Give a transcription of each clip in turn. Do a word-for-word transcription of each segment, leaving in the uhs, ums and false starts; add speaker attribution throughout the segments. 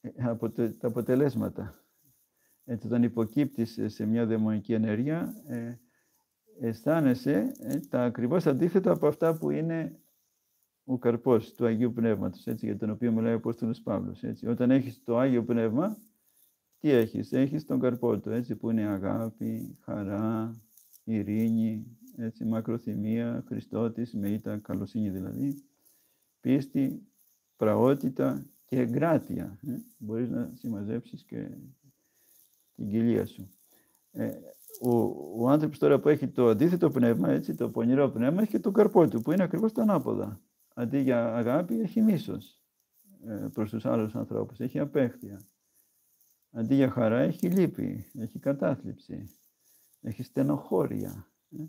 Speaker 1: από τα αποτελέσματα. Έτσι, όταν υποκύπτεις σε μια δαιμονική ενέργεια, ε, αισθάνεσαι ε, τα ακριβώς αντίθετα από αυτά που είναι ο καρπός του Αγίου Πνεύματος, έτσι, για τον οποίο μιλάει ο Απόστολος Παύλος. Έτσι. Όταν έχεις το Άγιο Πνεύμα, τι έχεις? Έχεις τον καρπό του, έτσι, που είναι αγάπη, χαρά, ειρήνη, έτσι, μακροθυμία, Χριστότης, μεΐτα, καλοσύνη δηλαδή, πίστη, πραότητα και εγκράτεια. Ε. Μπορείς να συμμαζέψεις και την κοιλία σου. Ε, ο, ο άνθρωπος τώρα που έχει το αντίθετο πνεύμα, έτσι, το πονηρό πνεύμα, έχει και τον καρπό του, που είναι ακριβώς το ανάποδα. Αντί για αγάπη, έχει μίσος ε, προς τους άλλους ανθρώπους, έχει απέχθεια. Αντί για χαρά, έχει λύπη, έχει κατάθλιψη, έχει στενοχώρια, ε,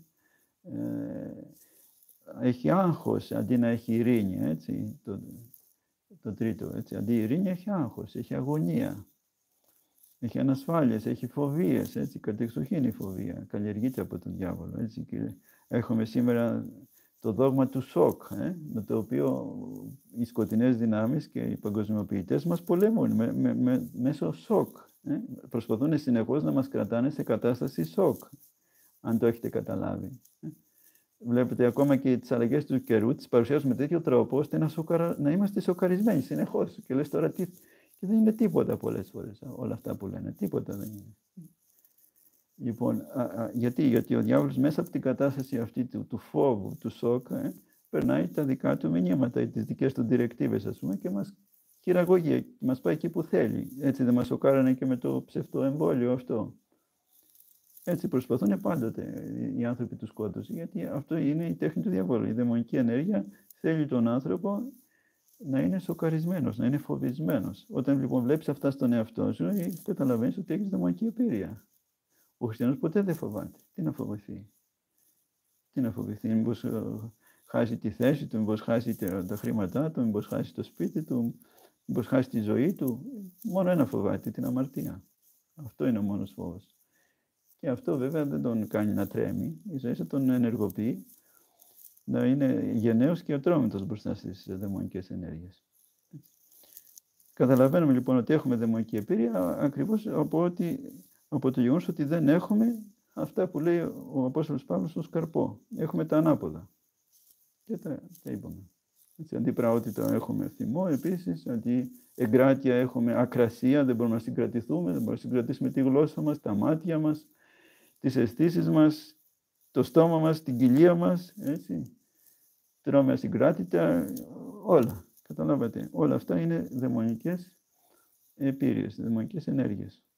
Speaker 1: ε, έχει άγχος, αντί να έχει ειρήνη, έτσι, το, το τρίτο, έτσι. Αντί ειρήνη έχει άγχος, έχει αγωνία. Έχει ανασφάλειες, έχει φοβίες, έτσι, κατεξοχήν η φοβία, καλλιεργείται από τον διάβολο, έτσι, και έχουμε σήμερα το δόγμα του σοκ, ε, με το οποίο οι σκοτεινές δυνάμεις και οι παγκοσμιοποιητές μας πολεμούν με, με, με, μέσω σοκ. Ε, προσπαθούν συνεχώς να μας κρατάνε σε κατάσταση σοκ, αν το έχετε καταλάβει. Ε. Βλέπετε ακόμα και τις αλλαγές του καιρού, τις παρουσιάζουν με τέτοιο τρόπο, ώστε να, σοκαρα... να είμαστε σοκαρισμένοι συνεχώς. Και λες τώρα τι... Και δεν είναι τίποτα πολλές φορές όλα αυτά που λένε. Τίποτα δεν είναι. Λοιπόν, α, α, γιατί, γιατί ο διάβολος μέσα από την κατάσταση αυτή του, του φόβου, του σοκ, ε, περνάει τα δικά του μηνύματα, τις δικές του διρεκτίβες, ας πούμε, και μας χειραγωγεί, μας πάει εκεί που θέλει. Έτσι δεν μας σοκάρανε και με το ψευτοεμβόλιο αυτό. Έτσι προσπαθούν πάντοτε οι άνθρωποι του σκότους, γιατί αυτό είναι η τέχνη του διαβόλου. Η δαιμονική ενέργεια θέλει τον άνθρωπο να είναι σοκαρισμένος, να είναι φοβισμένος. Όταν λοιπόν βλέπεις αυτά στον εαυτό σου, καταλαβαίνεις ότι έχεις δαιμονική εμπειρία. Ο χριστιανός ποτέ δεν φοβάται. Τι να φοβηθεί? Τι να φοβηθεί? Μήπως χάσει τη θέση του, μήπως χάσει τα χρήματά του, μήπως χάσει το σπίτι του, μήπως χάσει τη ζωή του? Μόνο ένα φοβάται, την αμαρτία. Αυτό είναι ο μόνος φόβος. Και αυτό βέβαια δεν τον κάνει να τρέμει, ίσα ίσα τον ενεργοποιεί, να είναι γενναίος και ατρόμητος μπροστά στις δαιμονικές ενέργειες. Καταλαβαίνουμε λοιπόν ότι έχουμε δαιμονική εμπειρία ακριβώς από, ότι, από το γεγονός ότι δεν έχουμε αυτά που λέει ο Απόστολος Παύλος ως καρπό. Έχουμε τα ανάποδα. Και τα, τα είπαμε. Έτσι, αντί πραότητα έχουμε θυμό, επίσης, αντί εγκράτεια έχουμε ακρασία, δεν μπορούμε να συγκρατηθούμε, δεν μπορούμε να συγκρατήσουμε τη γλώσσα μας, τα μάτια μας, τις αισθήσεις μας, το στόμα μας, την κοιλία μας, έτσι. Τρώμε ασυγκράτητα, όλα. Καταλάβατε, όλα αυτά είναι δαιμονικές επίρρειες, δαιμονικές ενέργειες.